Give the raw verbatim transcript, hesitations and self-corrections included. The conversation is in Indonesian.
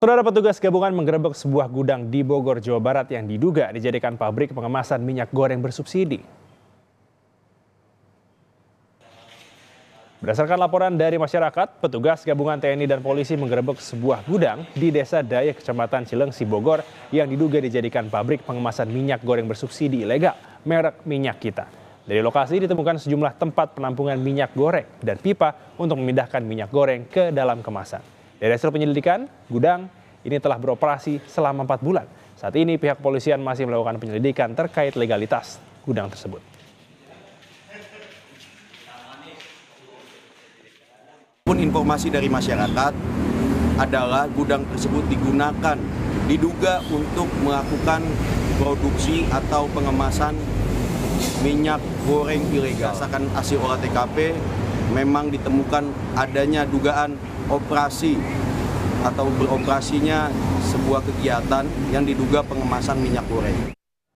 Saudara, petugas gabungan menggerebek sebuah gudang di Bogor, Jawa Barat yang diduga dijadikan pabrik pengemasan minyak goreng bersubsidi. Berdasarkan laporan dari masyarakat, petugas gabungan T N I dan polisi menggerebek sebuah gudang di Desa Daya, Kecamatan Cilengsi, Bogor yang diduga dijadikan pabrik pengemasan minyak goreng bersubsidi ilegal merek Minyak Kita. Dari lokasi ditemukan sejumlah tempat penampungan minyak goreng dan pipa untuk memindahkan minyak goreng ke dalam kemasan. Dari hasil penyelidikan, gudang ini telah beroperasi selama empat bulan. Saat ini pihak kepolisian masih melakukan penyelidikan terkait legalitas gudang tersebut. Pun informasi dari masyarakat adalah gudang tersebut digunakan, diduga untuk melakukan produksi atau pengemasan minyak goreng ilegal. Berdasarkan hasil olah T K P, memang ditemukan adanya dugaan operasi atau beroperasinya sebuah kegiatan yang diduga pengemasan minyak goreng.